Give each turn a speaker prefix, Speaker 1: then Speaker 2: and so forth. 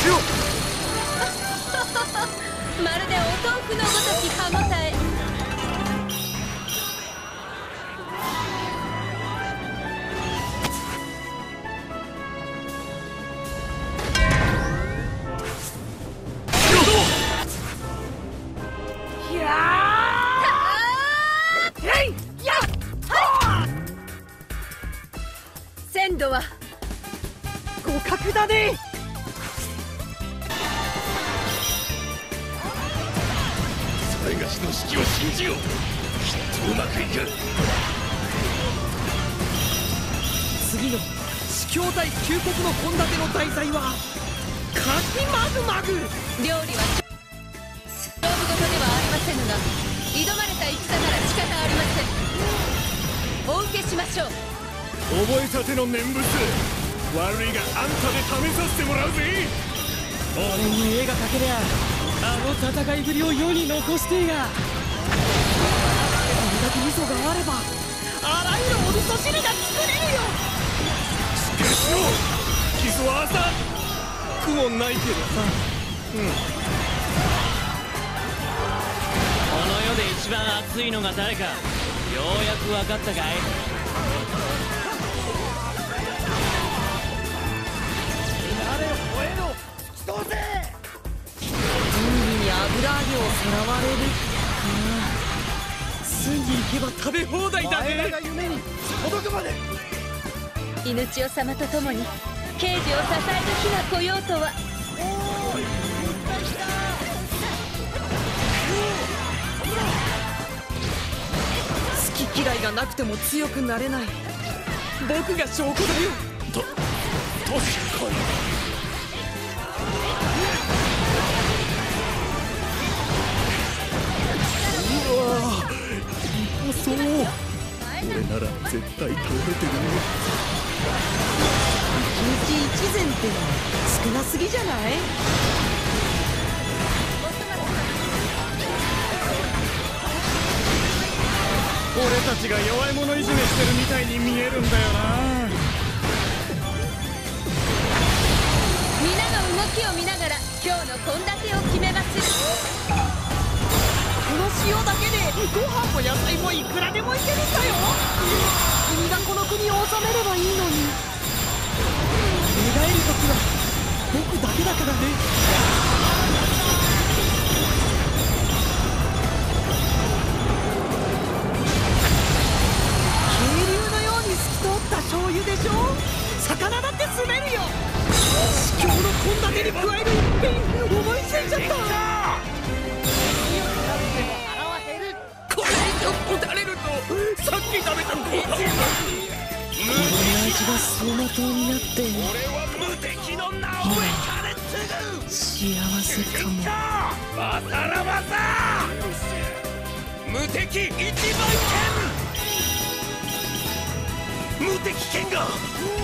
Speaker 1: しよう。
Speaker 2: まるでお豆腐のごとき歯ごたえ。鮮度は互角だね。
Speaker 1: それがしの指揮を信じよう。きっとうまくいく。
Speaker 3: 次の司教対旧国の献立の題材はカキマグマグ。
Speaker 2: 料理は勝負事ではありませぬが、挑まれた戦なら仕方ありません。お受けしましょう。
Speaker 1: 覚えたての念仏、悪いがあんたで試させてもらうぜ。
Speaker 3: 俺に絵が描けりゃあの戦いぶりを世に残してえが、これだけ味噌があればあらゆるお味噌汁が作れるよ。
Speaker 1: しっかりしろ。傷は浅くもないけどさ。
Speaker 4: この世で一番熱いのが誰か、ようやく分かったかい。
Speaker 3: 海に油揚げをさらわれる。隅に行けば食べ放題だね。が夢に届くまで。
Speaker 2: 犬千代様と共に刑事を支える日が来ようとは。
Speaker 3: 好き嫌いがなくても強くなれない僕が証拠だよ。
Speaker 1: 確かに。そう、俺なら絶対倒れてるね。
Speaker 3: 1日1膳って少なすぎじゃない？
Speaker 1: 俺たちが弱い者いじめしてるみたいに見えるんだよな。
Speaker 2: 皆の動きを見ながら今日の献立を決めまする。
Speaker 3: この塩だけでご飯も野菜もいくらでもいけるんだよ。君がこの国を治めればいいのに。寝返る時は僕だけだからね。渓流のように透き通った醤油でしょ。魚だって住めるよ。司教の献立に加える一品思いついちゃった。
Speaker 1: 打たれるとさっき食べたご飯が
Speaker 3: 俺の味が走馬灯になって
Speaker 1: 俺は無敵の名を継ぐ。
Speaker 3: 幸せかも。
Speaker 1: バサラバサ無敵一番剣。無敵剣が